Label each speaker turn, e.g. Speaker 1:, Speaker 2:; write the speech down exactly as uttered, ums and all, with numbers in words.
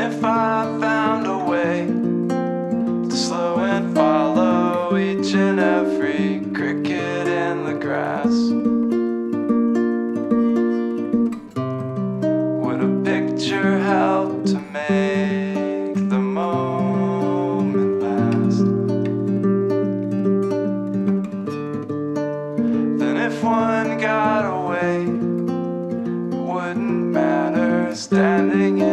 Speaker 1: if I found a way to slow and follow each and every cricket in the grass, would a picture help to make the moment last? Then if one got away, it wouldn't matter standing